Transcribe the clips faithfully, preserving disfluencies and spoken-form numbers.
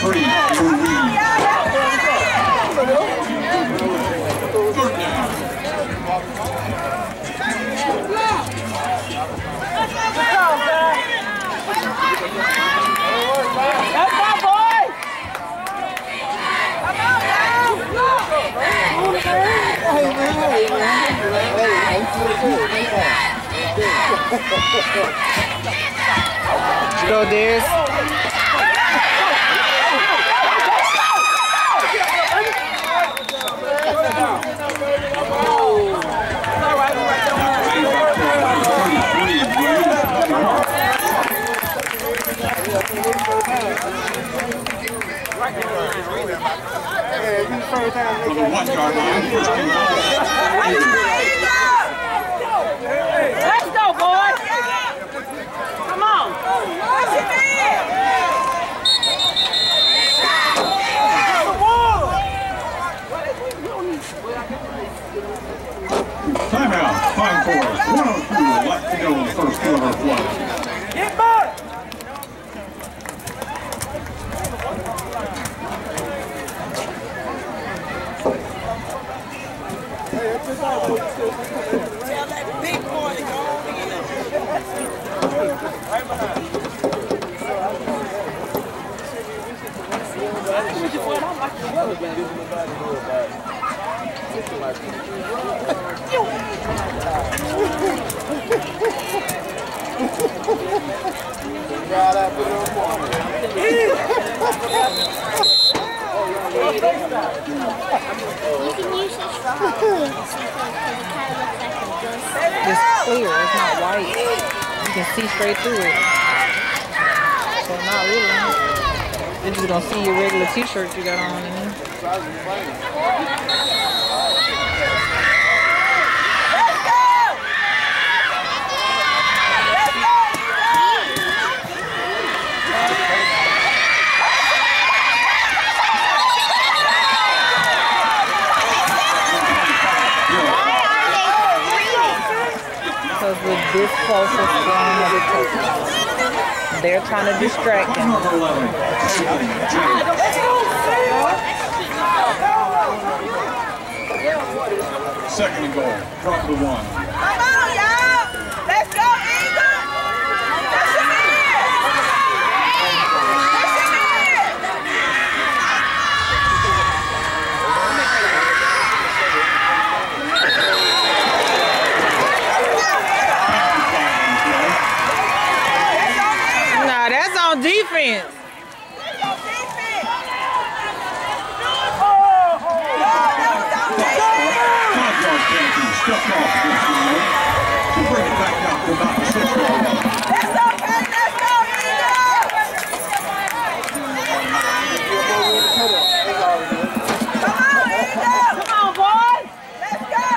three, third down. Let's go, boys! Go, Darius. From the one yard line, first and goal. Let's go, boys! Come on! Timeout, five four, one oh two left to go in the first quarter of play. Get back! Tell that big boy to go on in. Right behind. You can use this for home. It kind of looks like a ghost. It's clear, it's not white. You can see straight through it. So not really. You're just gonna see your regular t-shirt you got on in here. Because with this closest one of the Choctaw, they're trying to distract him. Second and goal, drop to one. Come on, y'all! Let's go, Eagle! Push him in! Push him in! Nah, that's on defense. That's on defense! Stepped off against the line to bring it back out to about the six yard line. Let's go, Ken! Let's go, Eagle! Come on, Eagle! Come on, boys! Let's go!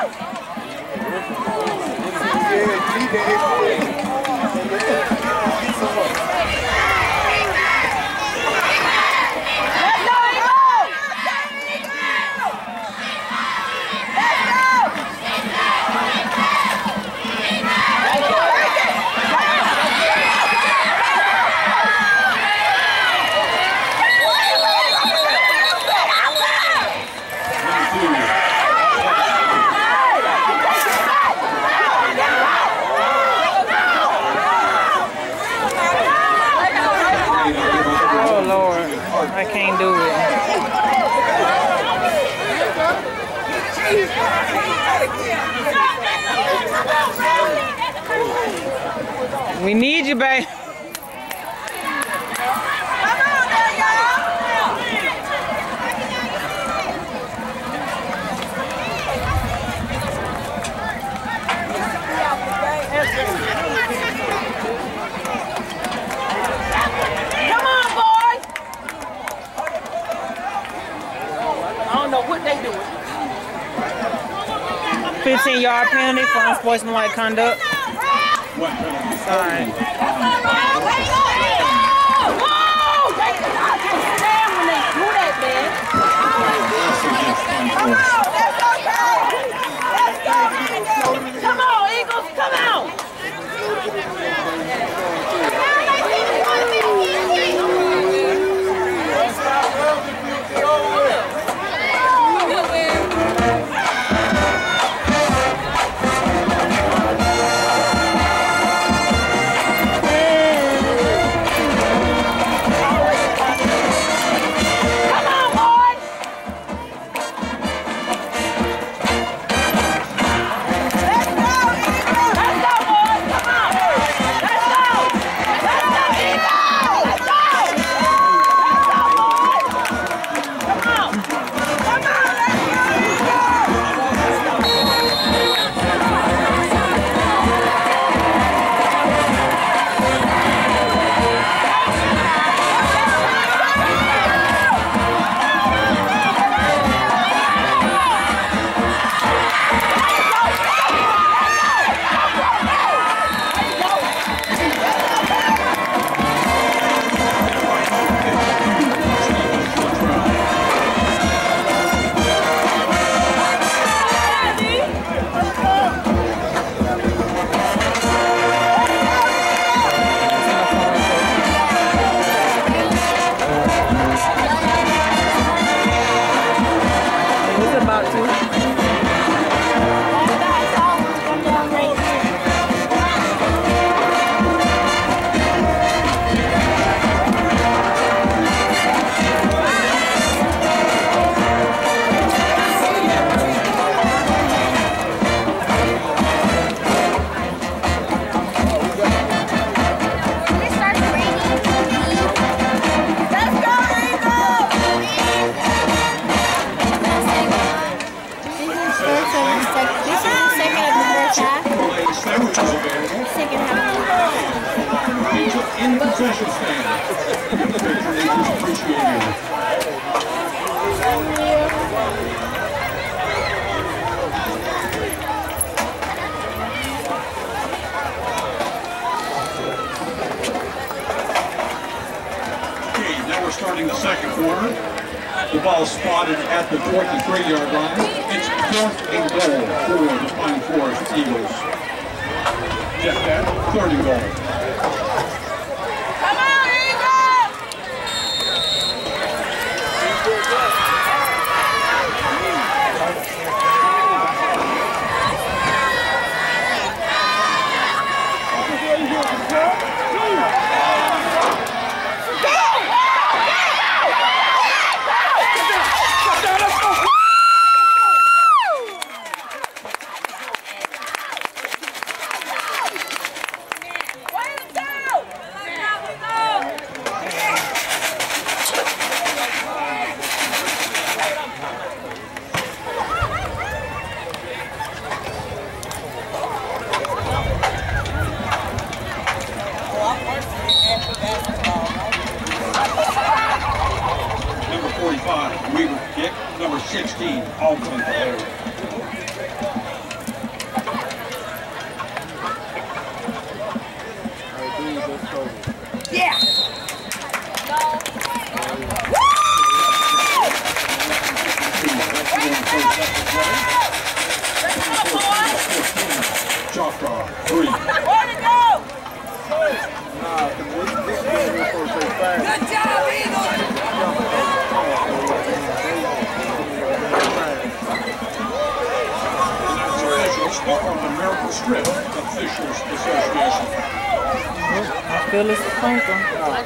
Oh Lord, I can't do it. We need you, babe. Come on, boys! I don't know what they doing. fifteen yard penalty for unsportsmanlike conduct. Sorry. Come on, Eagles, come on! in the concession stand. Your patronage is appreciated. Okay, now we're starting the second quarter. The ball spotted at the twenty-three yard line. It's fourth and goal for the Pine Forest Eagles. Check that, third and goal. Come on, Eagles! Number forty-five, Weaver kick. Number sixteen, Altman. Yeah! Choctaw, three. Where to go? Good job, Eagles! Officials are on the Miracle Strip Officials Association. I feel it's a sprinkle.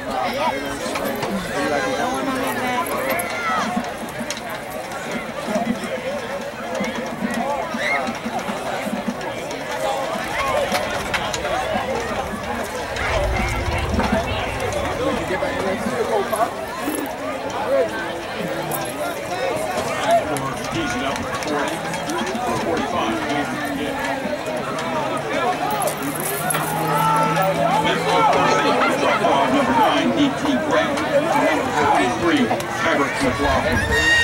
Easy up, forty, forty-five, yeah. Number nine, D T Grant. Number fifty-three, Everett McLaughlin.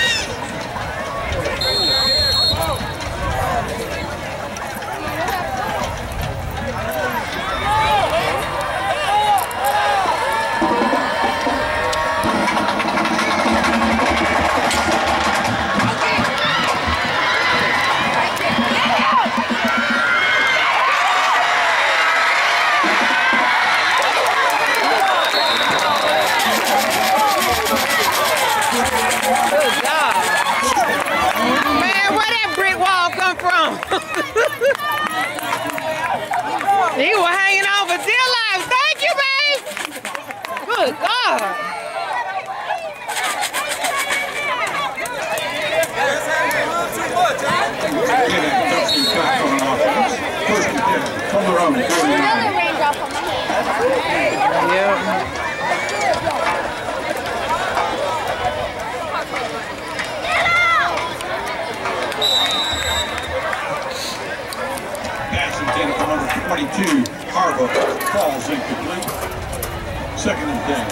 He was hanging on for dear life. Thank you, babe. Good God. First and ten, from their own forty-nine. Raindrop on my head. Yeah. Pass intended for number twenty-two, Harbaugh, falls incomplete. Second and ten.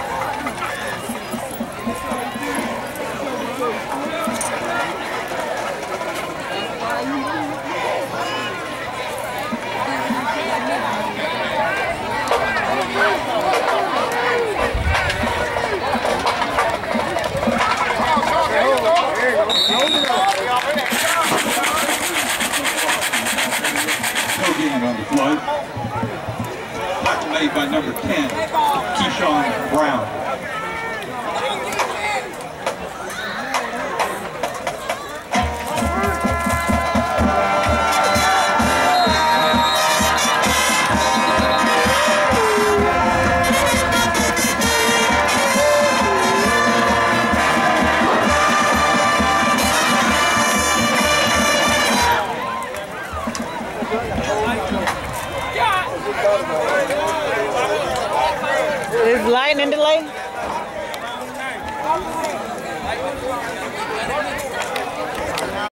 No gain on the play. Tackle made by number ten, Keyshawn Brown. Is lightning delay?